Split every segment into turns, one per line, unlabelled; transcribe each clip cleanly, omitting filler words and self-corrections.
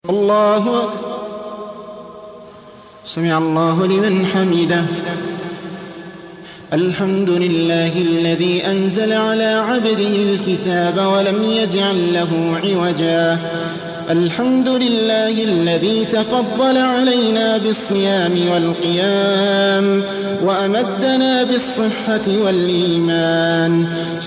الله سمع الله لمن حمده. الحمد لله الذي أنزل على عبده الكتاب ولم يجعل له عوجا. الحمد لله الذي تفضل علينا بالصيام والقيام وأمدنا بالصحة والإيمان.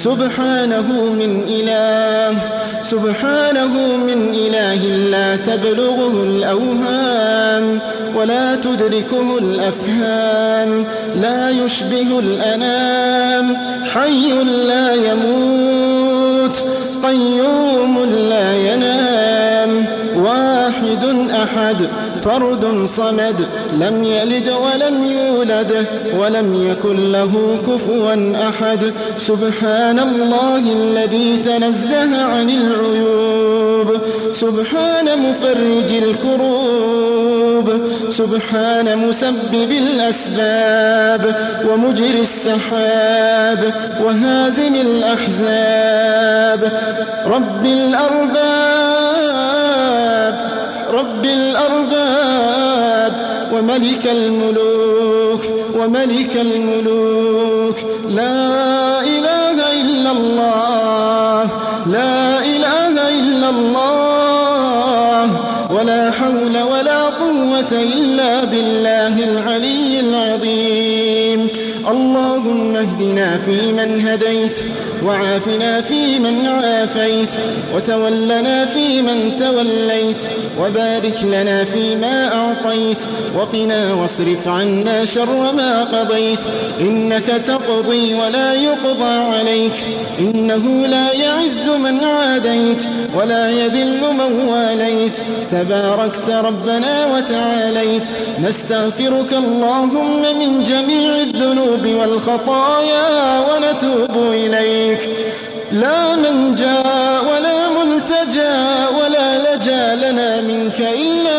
سبحانه من إله لا تبلغه الأوهام ولا تدركه الأفهام، لا يشبه الأنام، حي لا يموت، قيوم لا ينام، واحد أحد، فرد صمد، لم يلد ولم يولد ولم يكن له كفوا أحد. سبحان الله الذي تنزه عن العيوب، سبحان مفرج الكروب، سبحان مسبب الأسباب ومجري السحاب وهازم الأحزاب. رب الأرباب وملك الملوك لا إله إلا الله، لا إله إلا الله، ولا حول ولا قوة إلا بالله العلي العظيم. اللهم اهدنا فيمن هديت، وعافنا فيمن عافيت، وتولنا فيمن توليت، وبارك لنا فيما أعطيت، وقنا واصرف عنا شر ما قضيت. إنك تقضي ولا يقضى عليك، إنه لا يعز من عاديت ولا يذل من واليت. تباركت ربنا وتعاليت. نستغفرك اللهم من جميع الذنوب والخطايا ونتوب إليك. لا منجا ولا ملتجا ولا لجا لنا منك إلا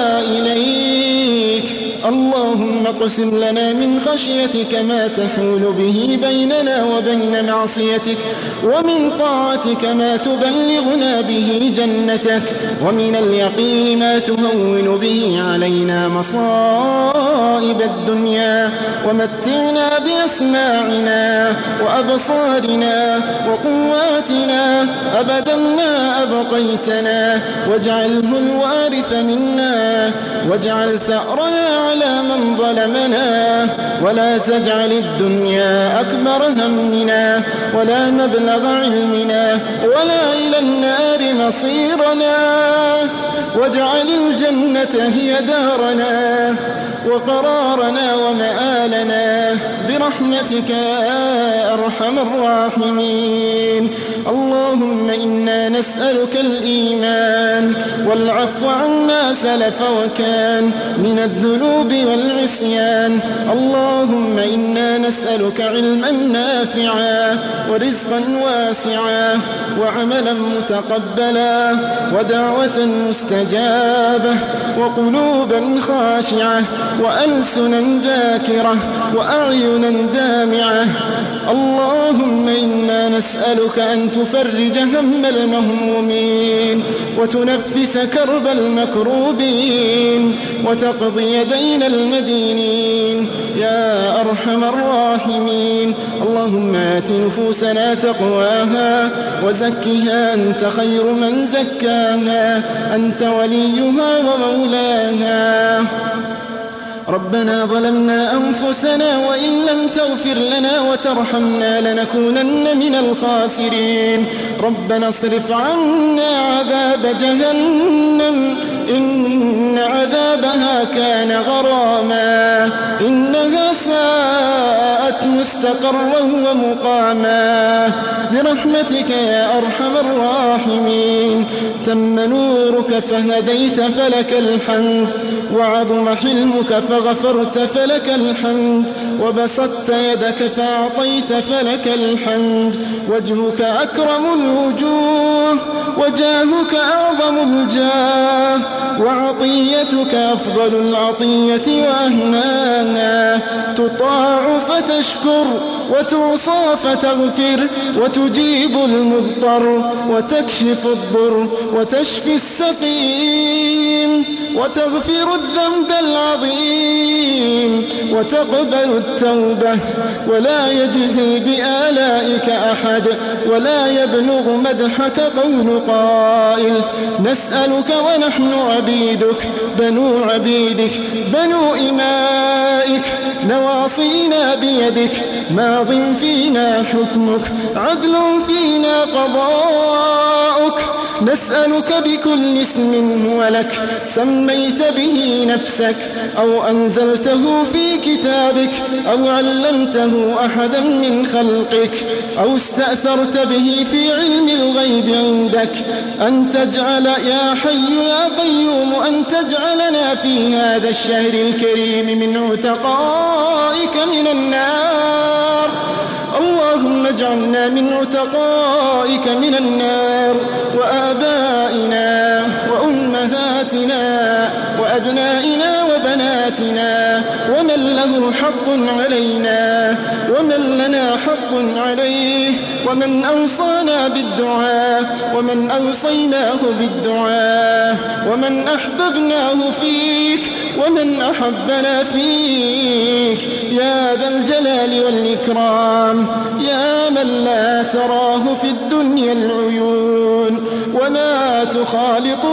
إليك. اللهم اقسم لنا من خشيتك ما تحول به بيننا وبين معصيتك، ومن طاعتك ما تبلغنا به جنتك، ومن اليقين ما تهون به علينا مصائب الدنيا. ومتعنا بأسماعنا وأبصارنا وقواتنا أبدا ما أبقيتنا، واجعله الوارث منا، واجعل ثأرنا على من ظلمنا، ولا تجعل الدنيا أكبر همنا ولا مبلغ علمنا ولا إلى النار مصيرنا، واجعل الجنة هي دارنا وقرارنا ومآلنا برحمتك يا أرحم الراحمين. اللهم إنا نسألك الإيمان والعفو عما سلف وكان من الذنوب والعصيان. اللهم إنا نسألك علما نافعا ورزقا واسعا وعملا متقبلا ودعوة مستجابة وقلوبا خاشعة وألسنا ذاكرة وأعينا دامعة. اللهم إنا نسألك أن تفرج هم المهمومين وتنفس كرب المكروبين وتقضي دين المدينين يا أرحم الراحمين. اللهم آت نفوسنا تقواها وزكها أنت خير من زكاها، أنت وليها ومولاها. ربنا ظلمنا أنفسنا وإن لم تغفر لنا وترحمنا لنكونن من الخاسرين. ربنا اصرف عنا عذاب جهنم إن عذابها كان غراما، إنها ساءت مستقرا ومقاما برحمتك يا أرحم الراحمين. تم نورك فهديت فلك الحمد، وعظم حلمك فغفرت فلك الحمد، وبسطت يدك فأعطيت فلك الحمد. وجهك أكرم الوجوه وجاهك أعظم الجاه، وعطيتك أفضل العطية وأهناها. تطاع فتشكر وتعصى فتغفر، وتجيب المضطر وتكشف الضر وتشفي السقيم. وتغفر الذنب العظيم وتقبل التوبة، ولا يجزي بآلائك أحد، ولا يبلغ مدحك قول قائل. نسألك ونحن عبيدك بنو عبيدك بنو إمائك، نواصينا بيدك، ماض فينا حكمك، عدل فينا قضاؤك. نسألك بكل اسم هو لك سميت به نفسك أو أنزلته في كتابك أو علمته أحدا من خلقك أو استأثرت به في علم الغيب عندك أن تجعل يا حي يا قيوم أن تجعلنا في هذا الشهر الكريم من عتقائك من النار. اللهم اجعلنا من عتقائك من النار، وآبائنا وأمهاتنا وأبنائنا وبناتنا ومن له حق علينا ومن لنا حق عليه، ومن أوصانا بالدعاء ومن أوصيناه بالدعاء، ومن أحببناه فيك ومن أحبنا فيك، يا ذا الجلال والإكرام، يا من لا تراه في الدنيا العيون ولا تخالطه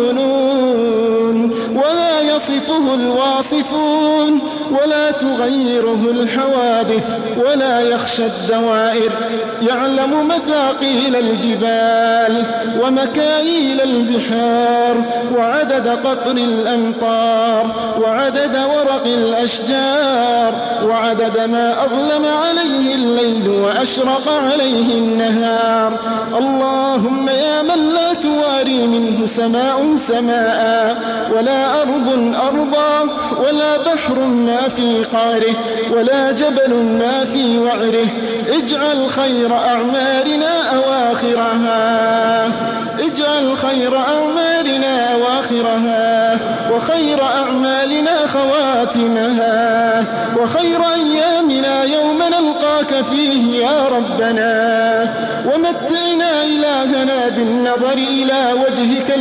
الظنون ولا يصفه الواصفون ولا تغيره الحوادث ولا يخشى الدوائر، يعلم مثاقيل الجبال ومكاييل البحار وعدد قطر الأمطار وعدد ورق الأشجار وعدد ما أظلم عليه الليل وأشرق عليه النهار. اللهم يا من لا تواري منه سماء سماء ولا أرض أرضا ولا بحر ما في قعره ولا جبل ما في وعره، اجعل خير أعمالنا أواخرها، اجعل خير أعمالنا أواخرها، وخير أعمالنا خواتمها، وخير أيامنا يوم نلقاك فيه يا ربنا. ومتعنا إلهنا بالنظر إلى وجهك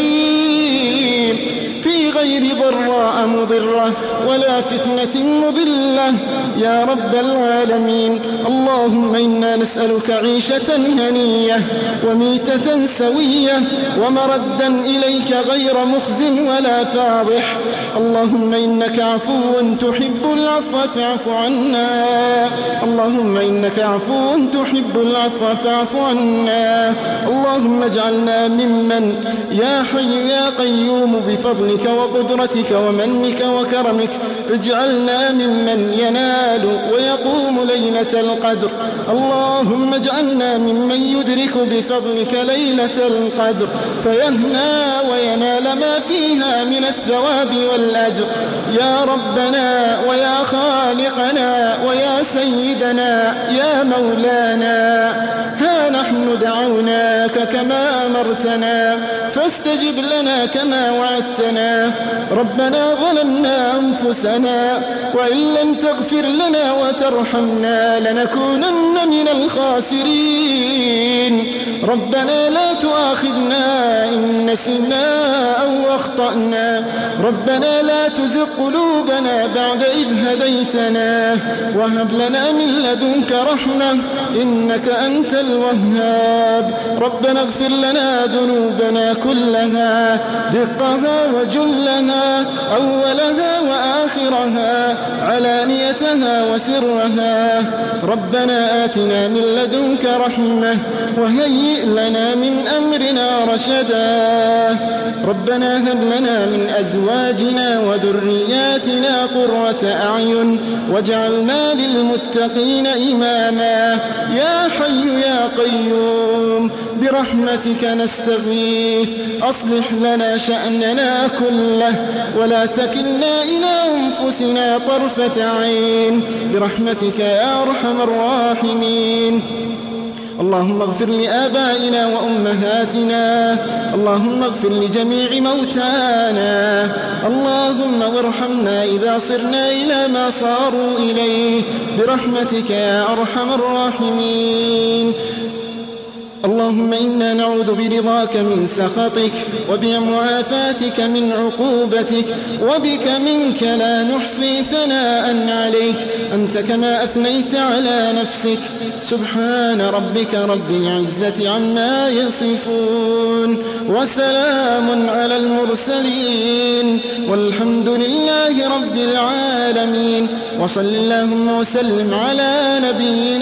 الكريم في غير ضراء مضرة ولا فتنة مضلة يا رب العالمين. اللهم إنا نسألك عيشة هنية وميتة سوية ومردا إليك غير مخز ولا فاضح. اللهم إنك عفو تحب العفو فاعف عنا، اللهم إنك عفو تحب العفو فاعف عنا. اللهم اجعلنا ممن يا حي يا قيوم بفضلك وقدرتك ومنك وكرمك اجعلنا ممن ينال ويقوم ليلة القدر. اللهم اجعلنا ممن يدرك بفضلك ليلة القدر فيهنى وينال ما فيها من الثواب والأجر. يا ربنا ويا خالقنا ويا سيدنا يا مولانا، ها نحن دعوناك كما أمرتنا فاستجب لنا كما وعدتنا. ربنا ظلمنا أنفسنا وإن لم تغفر لنا وترحمنا لنكونن من الخاسرين. ربنا لا تؤاخذنا إن نسينا أو أخطأنا، ربنا لا تزغ قلوبنا بعد إذ هديتنا وهب لنا من لدنك رحمة إنك أنت الوهاب. ربنا اغفر لنا ذنوبنا كلها دقها وجلها أولها وآخرها علانيتها وسرها. ربنا آتنا من لدنك رحمة وهيئ لنا من أمرنا رشدا. ربنا هب لنا من أزواجنا وذرياتنا قرة أعين واجعلنا للمتقين إماما. يا حي يا قيوم برحمتك نستغيث أصلح لنا شأننا كله ولا تكلنا إلى أنفسنا طرفة عين برحمتك يا أرحم الراحمين. اللهم اغفر لآبائنا وأمهاتنا، اللهم اغفر لجميع موتانا، اللهم وارحمنا إذا صرنا إلى ما صاروا إليه برحمتك يا أرحم الراحمين. اللهم إنا نعوذ برضاك من سخطك وبمعافاتك من عقوبتك وبك منك لا نحصي ثناء عليك أنت كما أثنيت على نفسك سبحان ربك رب العزة عما يصفون وسلام على المرسلين والحمد لله رب العالمين وصل اللهم وسلم على نبينا